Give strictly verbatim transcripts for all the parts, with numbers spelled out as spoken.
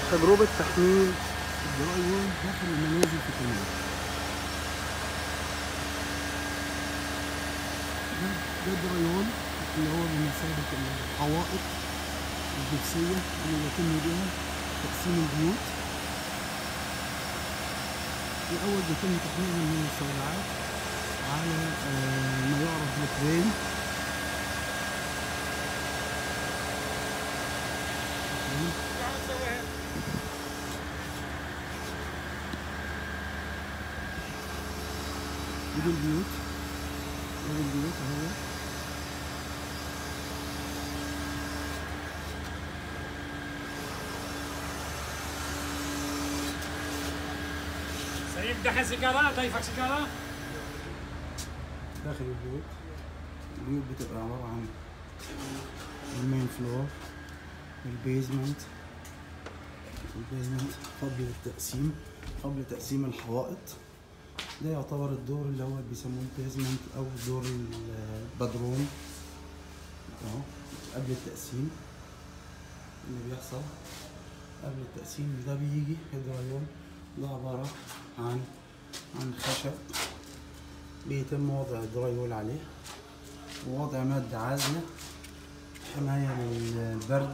تجربة تحميل الدراي وول داخل المنازل في كندا. ده ده الدراي وول اللي هو بمثابة الحوائط الجبسية اللي يتم بها تقسيم البيوت. الأول بيتم تحميلها من الشوارعات على ما يعرف بالكرين. ودي البيوت، ودي البيوت اهو. سيد دحين سيجارة، ضيفك سيجارة؟ داخل البيوت، البيوت بتبقى عبارة عن المين فلور، البيزمنت، البيزمنت قبل التقسيم، قبل تقسيم الحوائط. ده يعتبر الدور اللي هو بيسموه البيزمنت او دور البدروم اهو قبل التقسيم. اللي بيحصل قبل التقسيم ده بيجي الدرايول، ده عبارة عن عن خشب بيتم وضع الدرايول عليه ووضع مادة عازلة حماية للبرد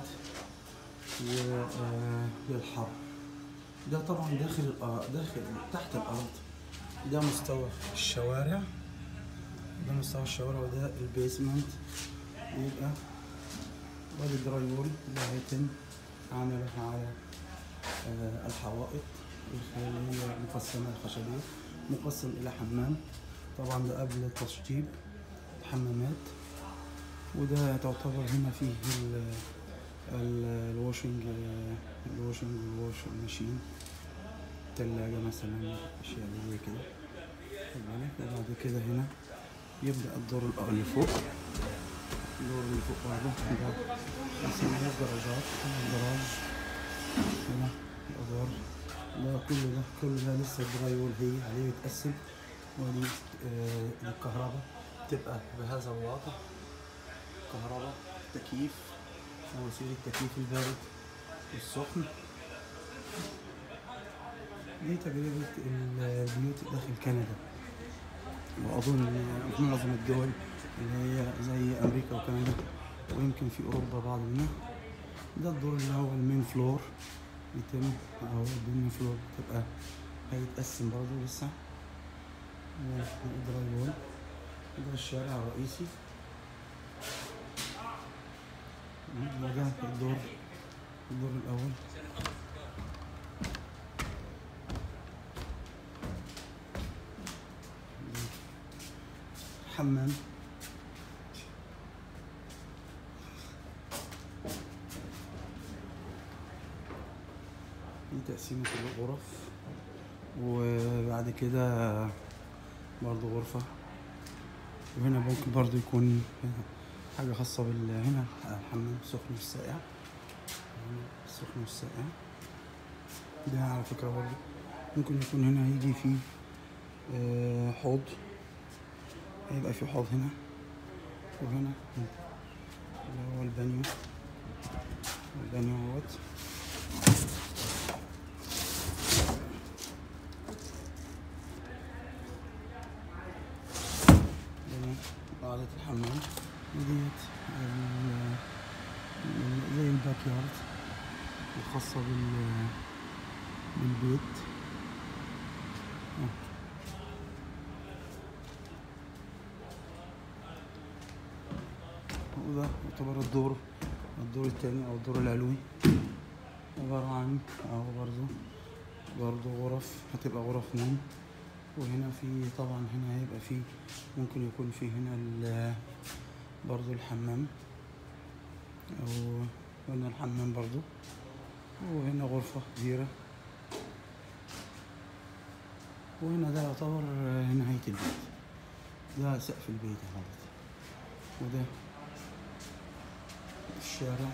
وللحر. ده طبعا داخل داخل تحت الأرض. ده مستوى الشوارع، ده مستوى الشوارع وده البيسمنت. يبقى وادي الدرايول اللي هيتم عملها على الحوائط اللي هي مقسمة الخشبية، مقسم إلى حمام. طبعا ده قبل التشطيب حمامات. وده تعتبر هنا فيه الواشنج الواشنج والواش ماشين، تلاجة مثلا، أشياء زي كده. وبعد كده هنا يبدأ الدور اللي فوق. الدور اللي فوق برضه ده بيسموه الدرجات، الدراج هنا الأدوار. ده كل ده كل ده لسه الدرايول هي عليه يتقسم. ودي آه الكهرباء تبقى بهذا الوضع، كهرباء تكييف ووسيلة تكييف البارد والسخن. دي تجربة البيوت داخل كندا، وأظن في معظم الدول اللي هي زي أمريكا وكندا ويمكن في أوروبا بعض منها. ده الدور اللي هو المين فلور يتم، أو المين فلور بتبقى هيتقسم برضه لسه. الدراي وول ده الشارع الرئيسي، وده الدور الدور الأول. حمام، دي تقسيمة الغرف. وبعد كده برضو غرفة. وهنا ممكن برضو يكون حاجة خاصة بال هنا الحمام السخن والساقع، السخن والساقع. ده على فكرة برضو ممكن يكون هنا هيجي فيه حوض، هيبقى في حوض هنا وهنا اللي هو البانيو. البانيو اهوت. قاعدة الحمام. وديت زي الباك يارد الخاصة بال بالبيت. وده يعتبر الدور الدور الثاني او الدور العلوي، عبارة عن اهو برضو برضو غرف، هتبقى غرف نوم. وهنا في طبعا هنا هيبقى في ممكن يكون في هنا برضو الحمام، او هنا الحمام برضو. وهنا غرفة كبيرة. وهنا ده يعتبر نهاية البيت، ده سقف البيت اهوت. وده الشارع،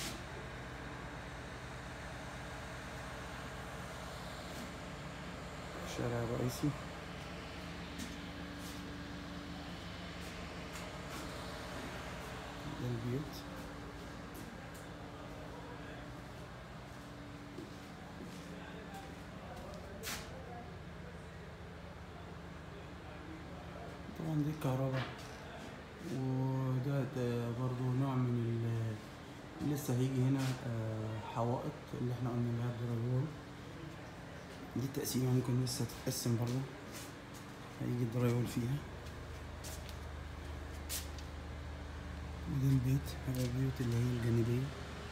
الشارع الرئيسي. ده البيوت. طبعا دي الكهرباء. وده ده برضو نوع من ال لسه هيجي هنا آه، حوائط اللي احنا قلنا لها الدرايفول. دي التقسيمة ممكن لسه تتقسم برضو، هيجي الدرايفول فيها. وده البيت، هذا البيوت اللي هي الجانبية.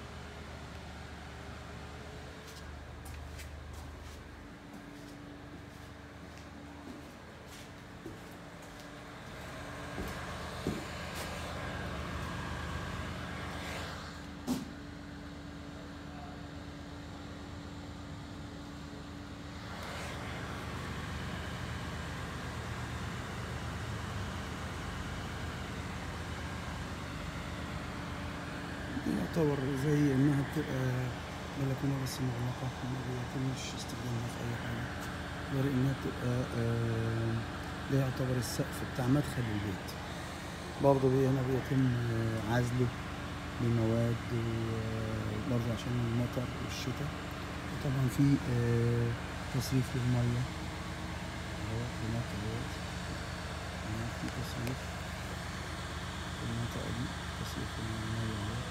يعتبر زي انها بتبقى بلكونة بس مغلقة، ما بيتمش استخدامها في اي حاجة غير انها بتبقى آه، ده يعتبر السقف بتاع مدخل البيت. برضه بي- هنا بيتم آه، عزله بمواد، وبرضه عشان المطر والشتاء. وطبعا في آه، تصريف للمية اهوت هناك اهوت. هناك في تصريف في المنطقة دي، تصريف للمية اهوت،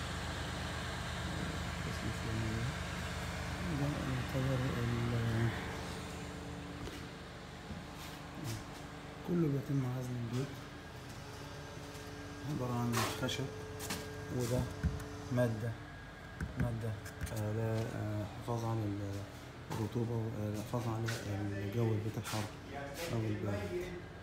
تصريف للمية. ده يعتبر ال كله بيتم عزل البيت، عبارة عن خشب، وده مادة مادة آه، لا آه، حفاظ على ال- الرطوبة، والحفاظ على الجو البيت الحار أو البارد.